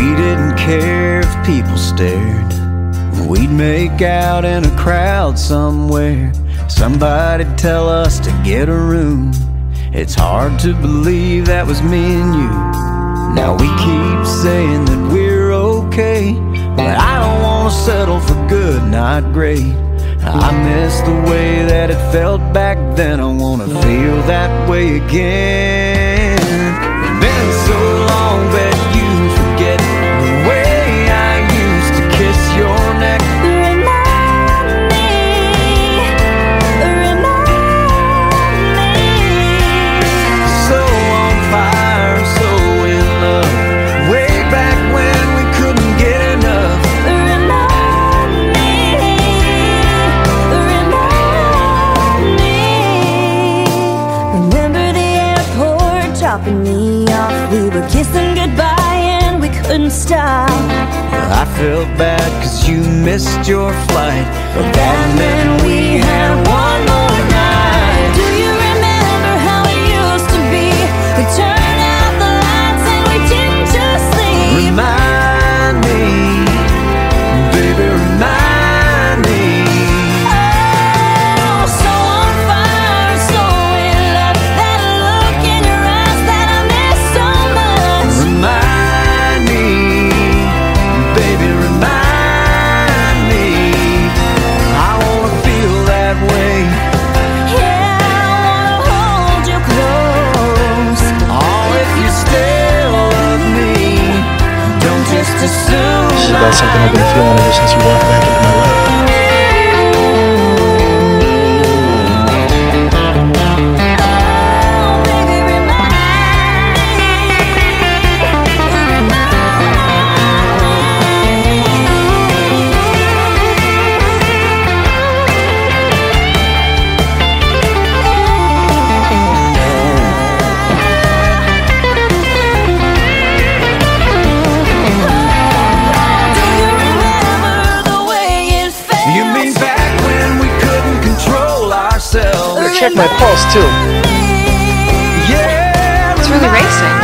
We didn't care if people stared. We'd make out in a crowd somewhere. Somebody'd tell us to get a room. It's hard to believe that was me and you. Now we keep saying that we're okay, but I don't wanna settle for good, not great. I miss the way that it felt back then. I wanna feel that way again. It's been so long that you forget the way I used to kiss your neck. Remind me. So on fire, so in love, way back when we couldn't get enough. Dropping me off, we were kissing goodbye and we couldn't stop. I felt bad cause you missed your flight, but that meant we had one more night. Do you remember how it used to be? We turned out the lights and we didn't just sleep. Remind me, baby, remind me. Oh, so on fire, so in love, that look in your eyes that I miss so much. Remind me, baby, remind me. I wanna feel that way. Yeah, I wanna hold you close. Oh, if you still love me, don't just assume. This is about something I've been feeling ever since you walked back into my life. Check my pulse too. Yeah, It's really racing.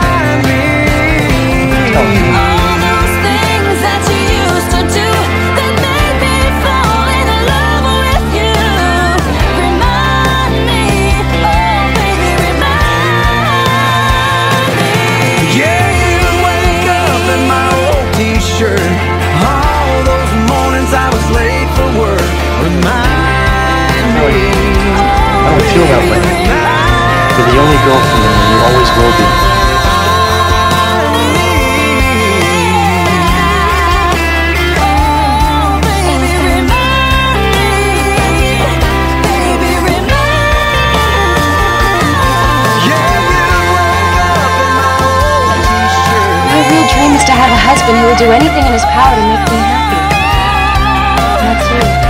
tell me. All those things that you used to do that made me fall in love with you. Remind me, oh baby, remind me. Yeah, you wake up in my old t-shirt. All those mornings I was late for work. Remind me. I don't feel that way. You're the only girl for me, and you always will be. My real dream is to have a husband who will do anything in his power to make me happy. That's you.